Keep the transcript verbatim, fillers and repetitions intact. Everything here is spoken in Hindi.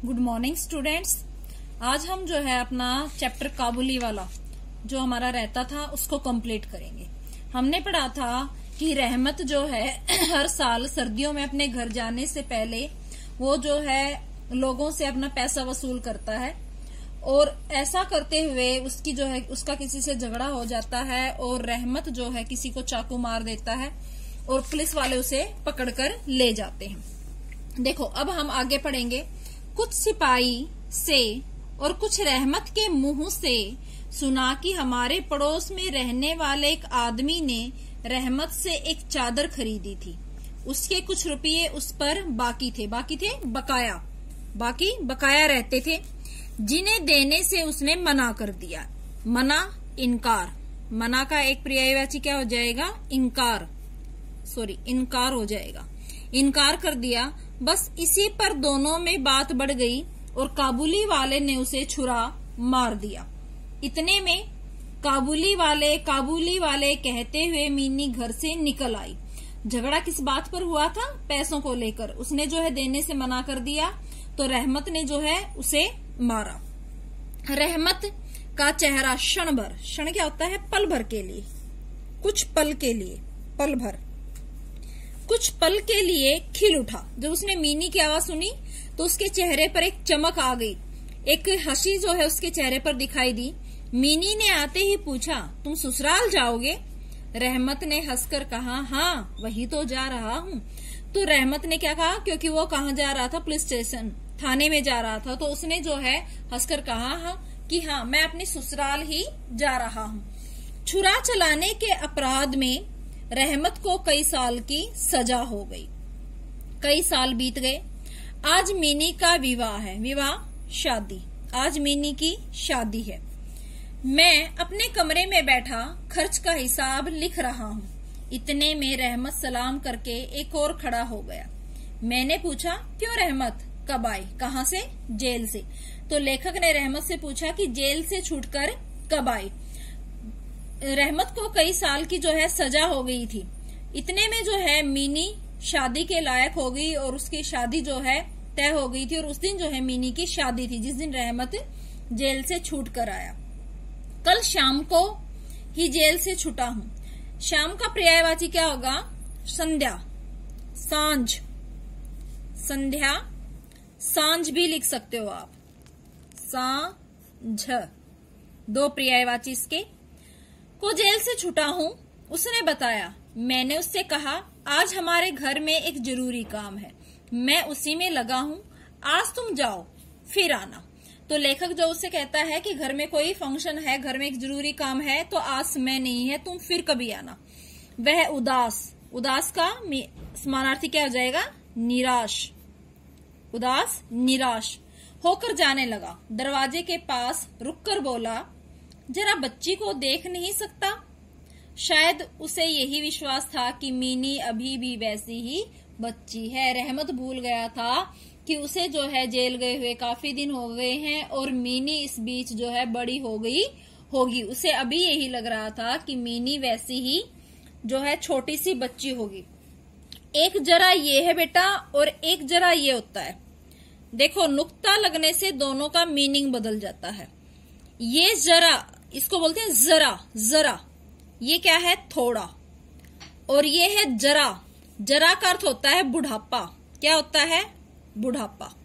Good morning students. आज हम जो है अपना चैप्टर काबुली वाला जो हमारा रहता था उसको कंप्लीट करेंगे। हमने पढ़ा था कि रहमत जो है हर साल सर्दियों में अपने घर जाने से पहले वो जो है लोगों से अपना पैसा वसूल करता है और ऐसा करते हुए उसकी जो है उसका किसी से झगड़ा हो जाता है और रहमत जो है किसी को चाकू मार देता है और पुलिस वाले उसे पकड़कर ले जाते हैं। देखो अब हम आगे पढ़ेंगे। कुछ सिपाही से और कुछ रहमत के मुंह से सुना कि हमारे पड़ोस में रहने वाले एक आदमी ने रहमत से एक चादर खरीदी थी। उसके कुछ रुपये उस पर बाकी थे बाकी थे बकाया बाकी बकाया रहते थे, जिन्हें देने से उसने मना कर दिया। मना इनकार, मना का एक पर्यायवाची क्या हो जाएगा? इनकार, सॉरी इनकार हो जाएगा। इनकार कर दिया। बस इसी पर दोनों में बात बढ़ गई और काबुली वाले ने उसे छुरा मार दिया। इतने में काबुली वाले काबुली वाले कहते हुए मीनी घर से निकल आई। झगड़ा किस बात पर हुआ था? पैसों को लेकर। उसने जो है देने से मना कर दिया तो रहमत ने जो है उसे मारा। रहमत का चेहरा क्षण भर, क्षण क्या होता है? पल भर के लिए, कुछ पल के लिए, पल भर कुछ पल के लिए खिल उठा। जब उसने मीनी की आवाज सुनी तो उसके चेहरे पर एक चमक आ गई, एक हंसी जो है उसके चेहरे पर दिखाई दी। मीनी ने आते ही पूछा, तुम ससुराल जाओगे? रहमत ने हंसकर कहा, हाँ वही तो जा रहा हूँ। तो रहमत ने क्या कहा? क्योंकि वो कहाँ जा रहा था? पुलिस स्टेशन, थाने में जा रहा था। तो उसने जो है हंसकर कहा हाँ कि हाँ मैं अपने ससुराल ही जा रहा हूँ। छुरा चलाने के अपराध में रहमत को कई साल की सजा हो गई। कई साल बीत गए। आज मीनी का विवाह है, विवाह शादी, आज मीनी की शादी है। मैं अपने कमरे में बैठा खर्च का हिसाब लिख रहा हूँ। इतने में रहमत सलाम करके एक और खड़ा हो गया। मैंने पूछा, क्यों रहमत? कब आई? कहाँ से? जेल से। तो लेखक ने रहमत से पूछा कि जेल से छूटकर कब आई? रहमत को कई साल की जो है सजा हो गई थी। इतने में जो है मीनी शादी के लायक हो गई और उसकी शादी जो है तय हो गई थी और उस दिन जो है मीनी की शादी थी जिस दिन रहमत जेल से छूट कर आया। कल शाम को ही जेल से छूटा हूँ। शाम का पर्यायवाची क्या होगा? संध्या, सांझ, संध्या, सांझ भी लिख सकते हो आप, सांझ, दो पर्यायवाची इसके। को जेल से छूटा हूँ, उसने बताया। मैंने उससे कहा, आज हमारे घर में एक जरूरी काम है, मैं उसी में लगा हूँ, आज तुम जाओ फिर आना। तो लेखक जो उससे कहता है कि घर में कोई फंक्शन है, घर में एक जरूरी काम है, तो आज समय नहीं है, तुम फिर कभी आना। वह उदास, उदास का समानार्थी क्या हो जाएगा? निराश, उदास निराश होकर जाने लगा। दरवाजे के पास रुककर बोला, जरा बच्ची को देख नहीं सकता? शायद उसे यही विश्वास था कि मीनी अभी भी वैसी ही बच्ची है। रहमत भूल गया था कि उसे जो है जेल गए हुए काफी दिन हो गए हैं और मीनी इस बीच जो है बड़ी हो गई होगी। उसे अभी यही लग रहा था कि मीनी वैसी ही जो है छोटी सी बच्ची होगी। एक जरा ये है बेटा और एक जरा ये होता है। देखो नुक्ता लगने से दोनों का मीनिंग बदल जाता है। ये जरा, इसको बोलते हैं जरा, जरा ये क्या है? थोड़ा। और ये है जरा, जरा का अर्थ होता है बुढ़ापा। क्या होता है? बुढ़ापा।